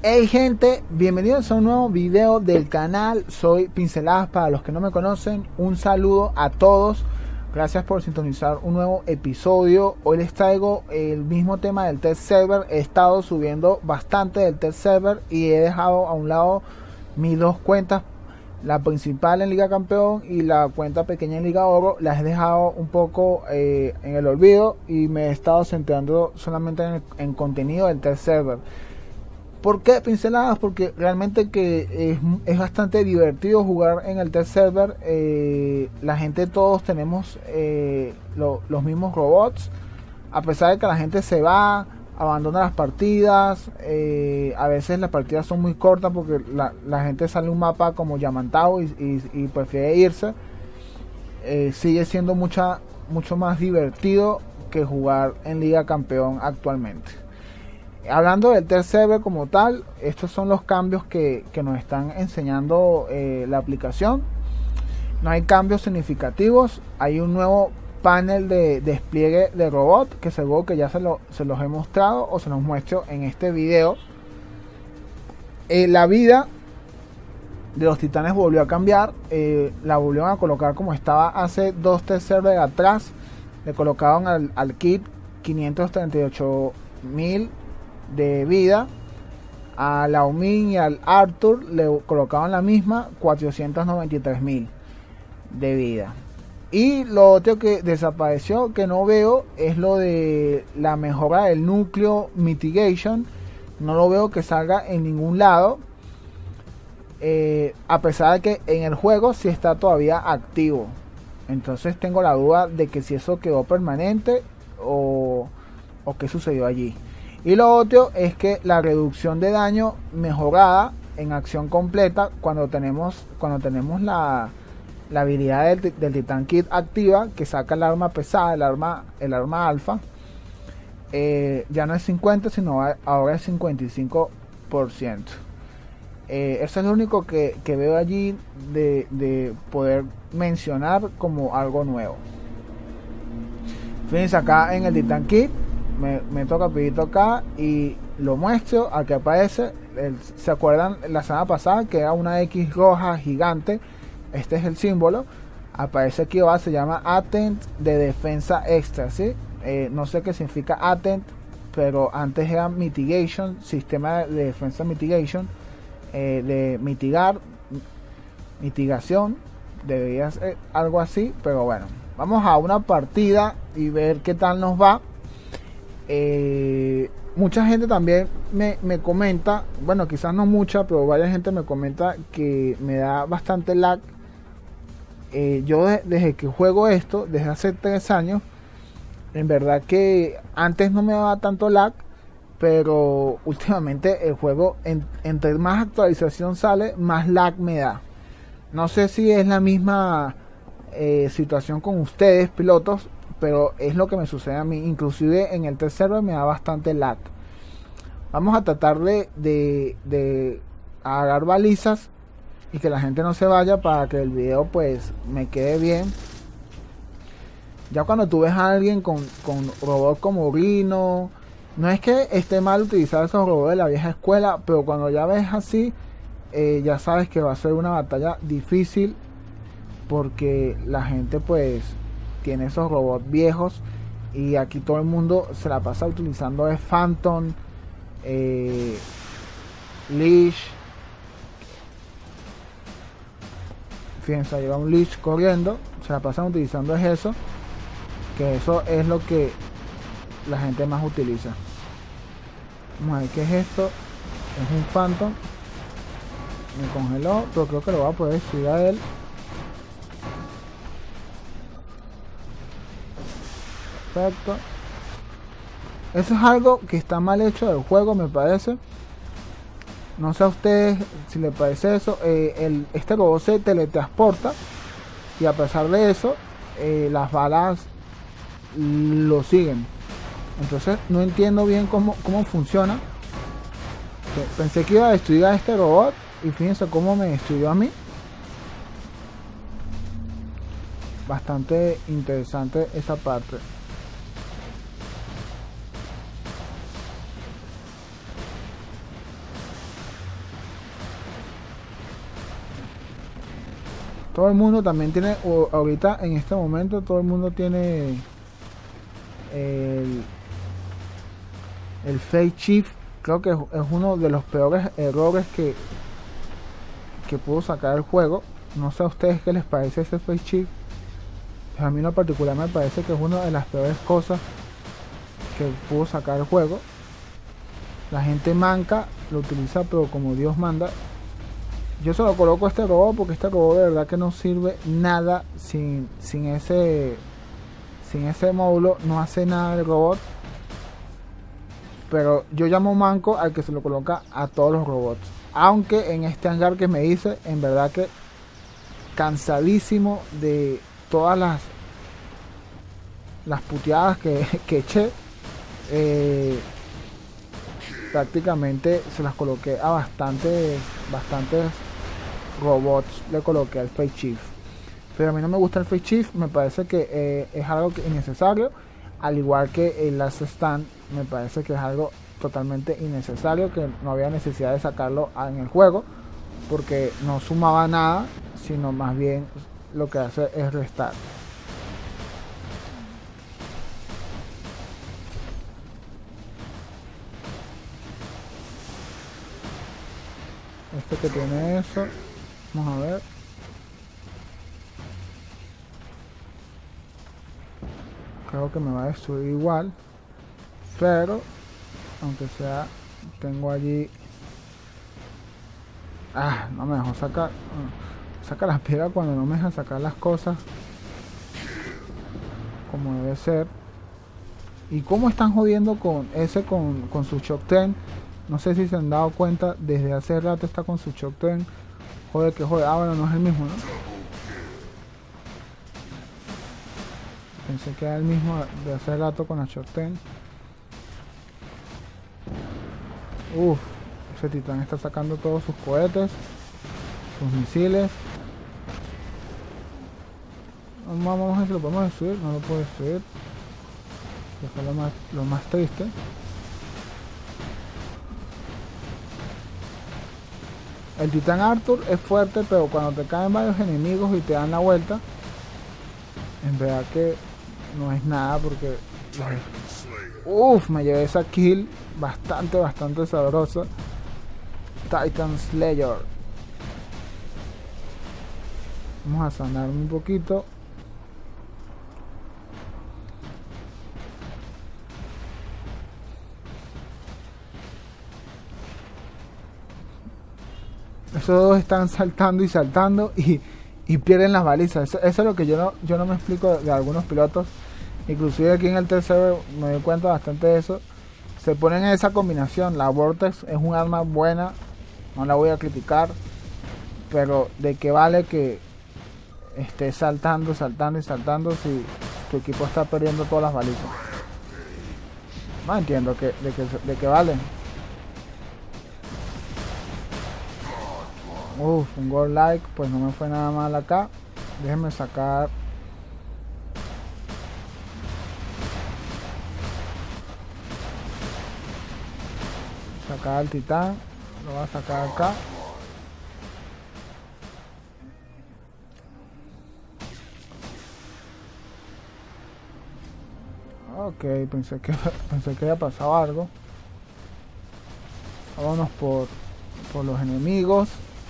Hey gente, bienvenidos a un nuevo video del canal. Soy Pinceladas para los que no me conocen. Un saludo a todos. Gracias por sintonizar un nuevo episodio. Hoy les traigo el mismo tema del test server. He estado subiendo bastante del test server y he dejado a un lado mis dos cuentas, la principal en Liga Campeón y la cuenta pequeña en Liga Oro. Las he dejado un poco en el olvido y me he estado centrando solamente en contenido del test server. ¿Por qué Pinceladas? Porque realmente que es bastante divertido jugar en el test server. La gente, todos tenemos los mismos robots. A pesar de que la gente se va, abandona las partidas. A veces las partidas son muy cortas porque la gente sale un mapa como Yamantau y prefiere irse. Sigue siendo mucho más divertido que jugar en Liga Campeón actualmente. Hablando del test server como tal, estos son los cambios que nos están enseñando la aplicación. No hay cambios significativos. Hay un nuevo panel de despliegue de robot que seguro que ya se los he mostrado o se los muestro en este video. La vida de los titanes volvió a cambiar. La volvieron a colocar como estaba hace dos test servers atrás. Le colocaron al kit 538.000 de vida. A Lao Min y al Arthur le colocaban la misma 493.000 de vida. Y lo otro que desapareció, que no veo, es lo de la mejora del núcleo mitigation. No lo veo que salga en ningún lado, a pesar de que en el juego sí está todavía activo. Entonces tengo la duda de que si eso quedó permanente o qué sucedió allí. Y lo otro es que la reducción de daño mejorada en acción completa cuando tenemos la habilidad del Titan Kit activa, que saca el arma pesada, el arma alfa, ya no es 50 sino ahora es 55%. Eso es lo único que veo allí de poder mencionar como algo nuevo. Fíjense acá en el Titan Kit. Me toca rapidito acá y lo muestro. Aquí aparece, ¿se acuerdan la semana pasada que era una X roja gigante? Este es el símbolo. Aparece aquí abajo, se llama Attent de defensa extra, ¿sí? No sé qué significa Attent, pero antes era Mitigation, sistema de defensa Mitigation, de mitigación, debería ser algo así, pero bueno, vamos a una partida y ver qué tal nos va. Mucha gente también me comenta, bueno, quizás no mucha, pero varias gente me comenta que me da bastante lag. Yo desde que juego esto, desde hace 3 años, en verdad que antes no me daba tanto lag, pero últimamente el juego, entre más actualización sale, más lag me da. No sé si es la misma situación con ustedes, pilotos, pero es lo que me sucede a mí. Inclusive en el test server me da bastante lag. Vamos a tratar de agarrar balizas y que la gente no se vaya para que el video pues me quede bien. Ya cuando tú ves a alguien con robots como Rhino, no es que esté mal utilizar esos robots de la vieja escuela, pero cuando ya ves así, ya sabes que va a ser una batalla difícil, porque la gente pues tiene esos robots viejos y aquí todo el mundo se la pasa utilizando de Phantom, Leash. Fíjense, lleva un Leash corriendo, se la pasan utilizando es eso, que eso es lo que la gente más utiliza. Vamos a ver qué es esto. Es un Phantom. Me congeló, pero creo que lo voy a poder destruir a él. Perfecto. Eso es algo que está mal hecho del juego, me parece. No sé a ustedes si les parece eso. Este robot se teletransporta y a pesar de eso, las balas lo siguen. Entonces no entiendo bien cómo funciona. Pensé que iba a destruir a este robot y fíjense cómo me destruyó a mí. Bastante interesante esa parte. Todo el mundo también tiene, ahorita en este momento, todo el mundo tiene el Fate Chief. Creo que es uno de los peores errores que pudo sacar el juego. No sé a ustedes qué les parece ese Fate Chief. A mí en lo particular me parece que es una de las peores cosas que pudo sacar el juego. La gente manca lo utiliza pero como Dios manda. Yo solo coloco este robot porque este robot de verdad que no sirve nada sin ese módulo. No hace nada el robot. Pero yo llamo manco al que se lo coloca a todos los robots. Aunque en este hangar que me hice, en verdad que cansadísimo de todas las puteadas que eché. Prácticamente se las coloqué a bastantes robots, le coloqué al Fate Chief. Pero a mí no me gusta el Fate Chief, me parece que es algo innecesario. Al igual que el Last Stand, me parece que es algo totalmente innecesario, que no había necesidad de sacarlo en el juego, porque no sumaba nada, sino más bien lo que hace es restar. Este que tiene eso, vamos a ver. Creo que me va a destruir igual, pero aunque sea, tengo allí. No me dejó sacar. Saca las piedras cuando no me deja sacar las cosas como debe ser. Y cómo están jodiendo con ese, con su Shock Ten. No sé si se han dado cuenta, desde hace rato está con su Shock Ten. Joder que jode. Bueno, no es el mismo, ¿no? Pensé que era el mismo de hace rato con la Shock Ten. Ese titán está sacando todos sus cohetes, sus misiles. Vamos a ver si lo podemos destruir. No lo puedo destruir. Eso es lo más triste. El titán Arthur es fuerte, pero cuando te caen varios enemigos y te dan la vuelta, en verdad que no es nada, porque me llevé esa kill bastante sabrosa. Titan Slayer. Vamos a sanar un poquito. Esos dos están saltando y saltando y pierden las balizas. Eso es lo que yo no me explico de algunos pilotos. Inclusive aquí en el tercero me doy cuenta bastante de eso. Se ponen en esa combinación. La Vortex es un arma buena, no la voy a criticar, pero de qué vale que estés saltando y saltando si tu equipo está perdiendo todas las balizas. No entiendo de qué vale. Un gol like, pues no me fue nada mal acá. Déjenme sacar. Sacar al titán. Lo voy a sacar acá. Ok, pensé que había pasado algo. Vámonos por los enemigos.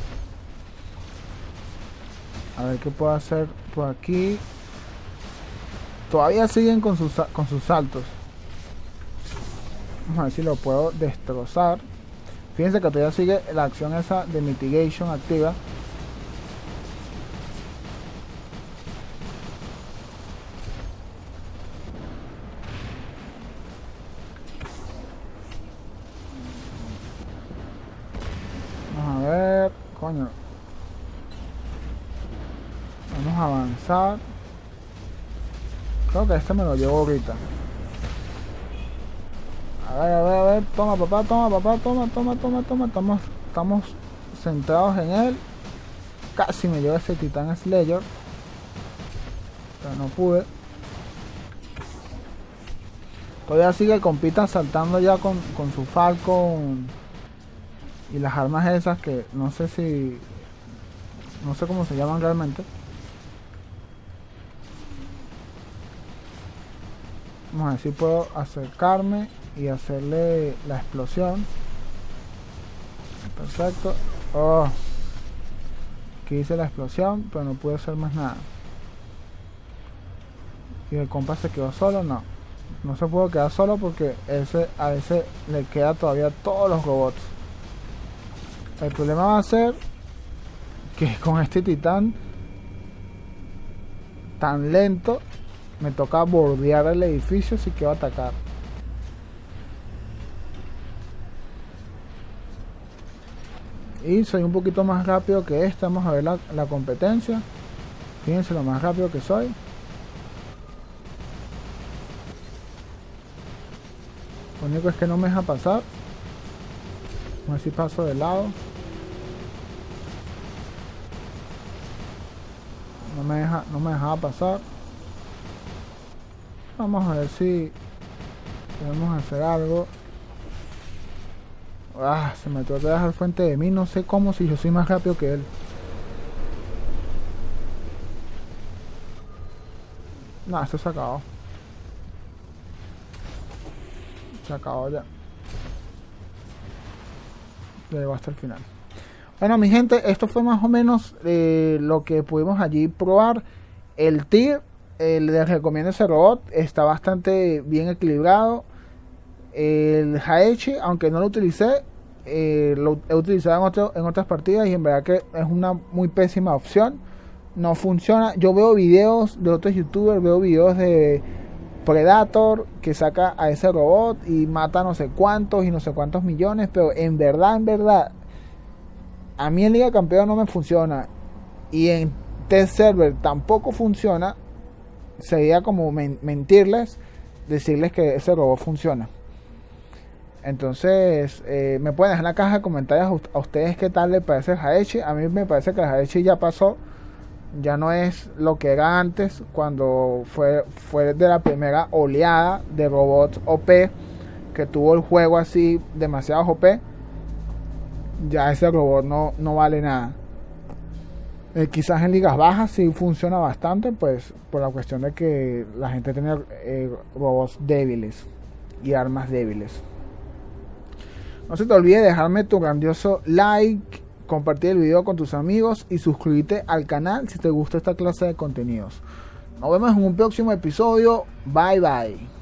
A ver qué puedo hacer por aquí. Todavía siguen con sus saltos. Vamos a ver si lo puedo destrozar. Fíjense que todavía sigue la acción esa de mitigation activa. Vamos a ver. Coño. Vamos a avanzar. Creo que este me lo llevo ahorita. A ver. Toma papá. Estamos centrados en él. Casi me llevo ese titán Slayer, pero no pude. Todavía sigue el compita saltando ya con su Falcon y las armas esas que no sé si no sé cómo se llaman realmente. Vamos a ver si puedo acercarme y hacerle la explosión. Perfecto. Oh, aquí hice la explosión, pero no pude hacer más nada. Y el compa se quedó solo. No se puede quedar solo porque a ese le queda todavía todos los robots. El problema va a ser que con este titán tan lento me toca bordear el edificio si quiero atacar. Y soy un poquito más rápido que este. Vamos a ver la competencia. Fíjense lo más rápido que soy. Lo único es que no me deja pasar. A ver si paso de lado. No me dejaba pasar. Vamos a ver si podemos hacer algo. Se me trata de dejar frente de mí. No sé cómo, si yo soy más rápido que él. No, esto se acabó. Se acabó ya. Llegó hasta el final. Bueno, mi gente, esto fue más o menos lo que pudimos allí probar. El tier, les recomiendo ese robot. Está bastante bien equilibrado. El Haechi, aunque no lo utilicé, lo he utilizado en otras partidas y en verdad que es una muy pésima opción. No funciona. Yo veo videos de otros youtubers, veo videos de Predator que saca a ese robot y mata no sé cuántos y no sé cuántos millones, pero en verdad a mí en Liga Campeón no me funciona y en test server tampoco funciona. Sería como mentirles, decirles que ese robot funciona. Entonces me pueden dejar en la caja de comentarios a ustedes qué tal les parece el Haechi. A mí me parece que el Haechi ya pasó. Ya no es lo que era antes, cuando fue de la primera oleada de robots OP que tuvo el juego así demasiado OP. Ya ese robot no vale nada. Quizás en ligas bajas sí funciona bastante, pues por la cuestión de que la gente tiene robots débiles y armas débiles. No se te olvide dejarme tu grandioso like, compartir el video con tus amigos y suscribirte al canal si te gusta esta clase de contenidos. Nos vemos en un próximo episodio. Bye bye.